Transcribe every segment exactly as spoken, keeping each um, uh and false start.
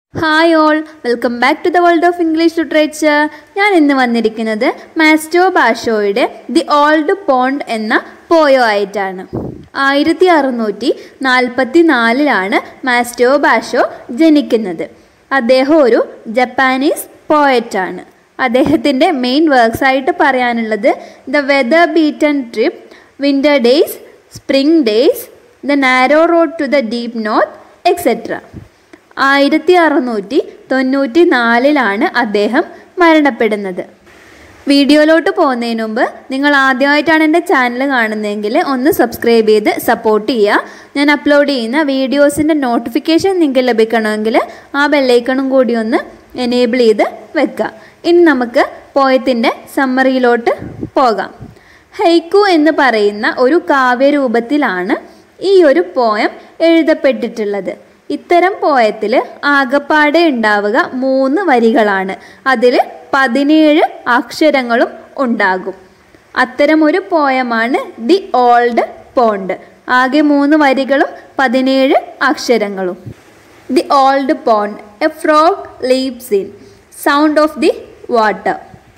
Hi all, welcome back to the world of English literature. ഞാൻ ഇന്ന് വന്നിരിക്കുന്നത് മാസ്റ്റോ ബാഷോയുടെ ദി ഓൾഡ് പോണ്ട് എന്ന പോയോ ആയിട്ടാണ്. ആയിരത്തി അറുന്നൂറ്റി നാൽപ്പത്തി നാലിലാണ് മാസ്റ്റോ ബാഷോ ജനിക്കുന്നത്. അദ്ദേഹം ഒരു ജപ്പാനീസ് പോയറ്റാണ്. അദ്ദേഹത്തിൻ്റെ മെയിൻ വർക്ക്സ് ആയിട്ട് പറയാനുള്ളത് the weather beaten trip, winter days, spring days, the narrow road to the deep north etcetera. ആയിരത്തി അറുന്നൂറ്റി തൊണ്ണൂറ്റി നാലിലാണ് അദ്ദേഹം മരണപ്പെടുന്നത്. വീഡിയോയിലോട്ട് പോകുന്നതിന് മുമ്പ് നിങ്ങൾ ആദ്യമായിട്ടാണ് എൻ്റെ ചാനൽ കാണുന്നതെങ്കിൽ ഒന്ന് സബ്സ്ക്രൈബ് ചെയ്ത് സപ്പോർട്ട് ചെയ്യുക. ഞാൻ അപ്ലോഡ് ചെയ്യുന്ന വീഡിയോസിൻ്റെ നോട്ടിഫിക്കേഷൻ നിങ്ങൾക്ക് ലഭിക്കണമെങ്കിൽ ആ ബെല്ലൈക്കണും കൂടി ഒന്ന് എനേബിൾ ചെയ്ത് വെക്കുക. ഇനി നമുക്ക് പോയത്തിൻ്റെ സമ്മറിയിലോട്ട് പോകാം. ഹൈക്കു എന്ന് പറയുന്ന ഒരു കാവ്യരൂപത്തിലാണ് ഈ ഒരു പോയം എഴുതപ്പെട്ടിട്ടുള്ളത്. ഇത്തരം പോയത്തിൽ ആകപ്പാടെ ഉണ്ടാവുക മൂന്ന് വരികളാണ്. അതിൽ പതിനേഴ് അക്ഷരങ്ങളും ഉണ്ടാകും. അത്തരമൊരു പോയമാണ് ദി ഓൾഡ് പോണ്ട്. ആകെ മൂന്ന് വരികളും പതിനേഴ് അക്ഷരങ്ങളും. The old pond, a frog leaps in, sound of the water.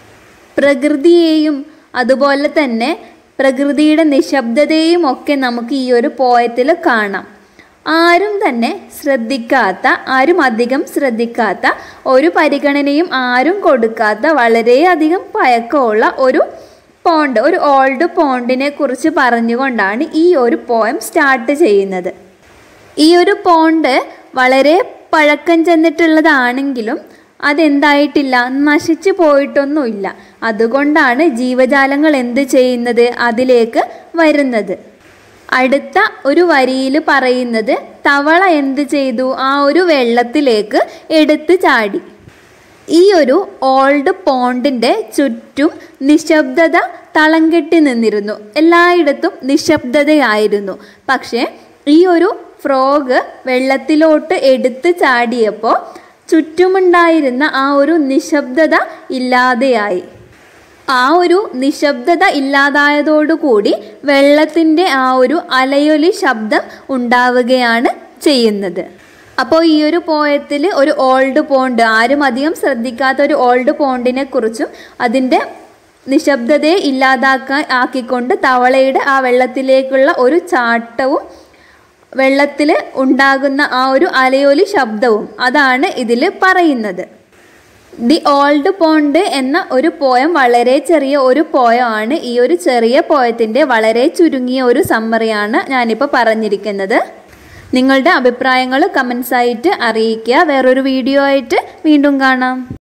പ്രകൃതിയെയും അതുപോലെ തന്നെ പ്രകൃതിയുടെ നിശബ്ദതയും ഒക്കെ നമുക്ക് ഈ ഒരു പോയത്തിൽ കാണാം. ആരും തന്നെ ശ്രദ്ധിക്കാത്ത, ആരും അധികം ശ്രദ്ധിക്കാത്ത, ഒരു പരിഗണനയും ആരും കൊടുക്കാത്ത വളരെയധികം പഴക്കമുള്ള ഒരു പോണ്ട്, ഒരു ഓൾഡ് പോണ്ടിനെ കുറിച്ച് പറഞ്ഞുകൊണ്ടാണ് ഈ ഒരു പോയം സ്റ്റാർട്ട് ചെയ്യുന്നത്. ഈ ഒരു പോണ്ട് വളരെ പഴക്കം ചെന്നിട്ടുള്ളതാണെങ്കിലും അതെന്തായിട്ടില്ല, നശിച്ചു പോയിട്ടൊന്നുമില്ല. അതുകൊണ്ടാണ് ജീവജാലങ്ങൾ എന്ത് ചെയ്യുന്നത്, അതിലേക്ക് വരുന്നത്. അടുത്ത ഒരു വരിയിൽ പറയുന്നത് തവള എന്ത് ചെയ്തു, ആ ഒരു വെള്ളത്തിലേക്ക് എടുത്ത് ചാടി. ഈ ഒരു ഓൾഡ് പോണ്ടിൻ്റെ ചുറ്റും നിശബ്ദത തളം കെട്ടി നിന്നിരുന്നു. എല്ലായിടത്തും നിശബ്ദതയായിരുന്നു. പക്ഷേ ഈ ഒരു ഫ്രോഗ് വെള്ളത്തിലോട്ട് എടുത്ത് ചാടിയപ്പോൾ ചുറ്റുമുണ്ടായിരുന്ന ആ ഒരു നിശബ്ദത ഇല്ലാതെയായി. ആ ഒരു നിശബ്ദത ഇല്ലാതായതോടുകൂടി വെള്ളത്തിൻ്റെ ആ ഒരു അലയൊലി ശബ്ദം ഉണ്ടാവുകയാണ് ചെയ്യുന്നത്. അപ്പോൾ ഈ ഒരു പോയത്തിൽ ഒരു ഓൾഡ് പോണ്ട്, ആരും അധികം ശ്രദ്ധിക്കാത്ത ഒരു ഓൾഡ് പോണ്ടിനെ കുറിച്ചും അതിൻ്റെ നിശബ്ദതയെ ഇല്ലാതാക്കാൻ ആക്കിക്കൊണ്ട് തവളയുടെ ആ വെള്ളത്തിലേക്കുള്ള ഒരു ചാട്ടവും വെള്ളത്തിൽ ഉണ്ടാകുന്ന ആ ഒരു അലയൊലി ശബ്ദവും അതാണ് ഇതിൽ പറയുന്നത്. ദി ഓൾഡ് പോണ്ട് എന്ന ഒരു പോയം വളരെ ചെറിയ ഒരു പോയമാണ്. ഈ ഒരു ചെറിയ പോയത്തിൻ്റെ വളരെ ചുരുങ്ങിയ ഒരു സമ്മറിയാണ് ഞാനിപ്പോൾ പറഞ്ഞിരിക്കുന്നത്. നിങ്ങളുടെ അഭിപ്രായങ്ങൾ കമൻസ് ആയിട്ട് അറിയിക്കുക. വേറൊരു വീഡിയോ ആയിട്ട് വീണ്ടും കാണാം.